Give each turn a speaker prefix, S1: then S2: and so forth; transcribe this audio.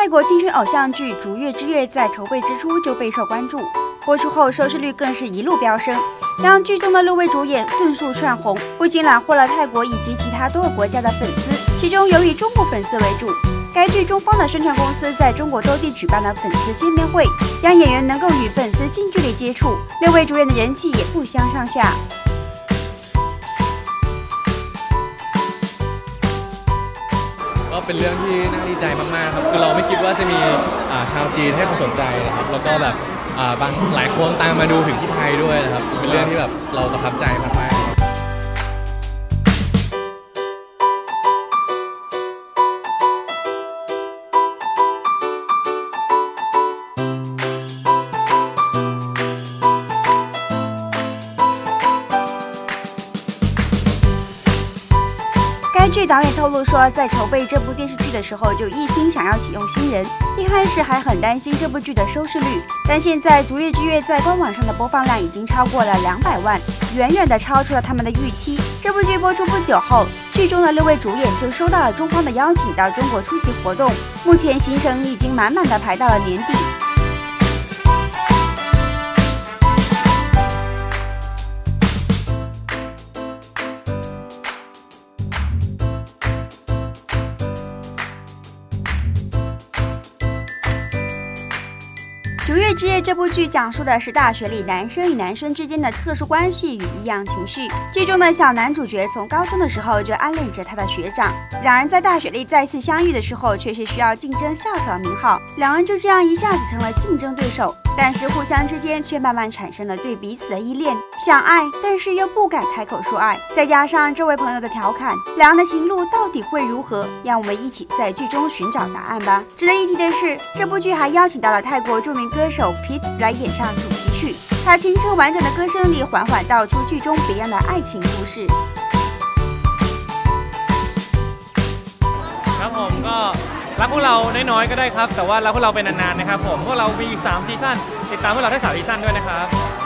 S1: 泰国青春偶像剧《逐月之月》在筹备之初就备受关注，播出后收视率更是一路飙升，让剧中的6位主演迅速窜红，不仅揽获了泰国以及其他多个国家的粉丝，其中由以中国粉丝为主。该剧中方的宣传公司在中国多地举办了粉丝见面会，让演员能够与粉丝近距离接触。6位主演的人气也不相上下。
S2: ก็เป็นเรื่องที่น่าดีใจมากๆครับคือเราไม่คิดว่าจะมีชาวจีนให้ความสนใจนะครับแล้วก็แบบบางหลายคนตามมาดูถึงที่ไทยด้วยนะครับเป็นเรื่องที่แบบเราประทับใจมากๆ
S1: 该剧导演透露说，在筹备这部电视剧的时候，就一心想要启用新人。一开始还很担心这部剧的收视率，但现在《逐月之月》在官网上的播放量已经超过了200万，远远的超出了他们的预期。这部剧播出不久后，剧中的6位主演就收到了中方的邀请到中国出席活动，目前行程已经满满的排到了年底。 《逐月之夜》这部剧讲述的是大学里男生与男生之间的特殊关系与异样情绪。剧中的小男主角从高中的时候就暗恋着他的学长，两人在大学里再次相遇的时候，却是需要竞争校草的名号，两人就这样一下子成了竞争对手。但是互相之间却慢慢产生了对彼此的依恋，想爱，但是又不敢开口说爱。再加上这位朋友的调侃，两人的情路到底会如何？让我们一起在剧中寻找答案吧。值得一提的是，这部剧还邀请到了泰国著名歌手 Pete 来演唱主题曲，他清澈完整的歌声里缓缓道出剧中别样的爱情故事。
S3: ครับผมก็รักพวกเราน้อยๆก็ได้ครับแต่ว่ารักพวกเราเป็นนานๆนะครับผมพวกเรามี3ซีซั่นติดตามพวกเราได้3ซีซั่นด้วยนะครับ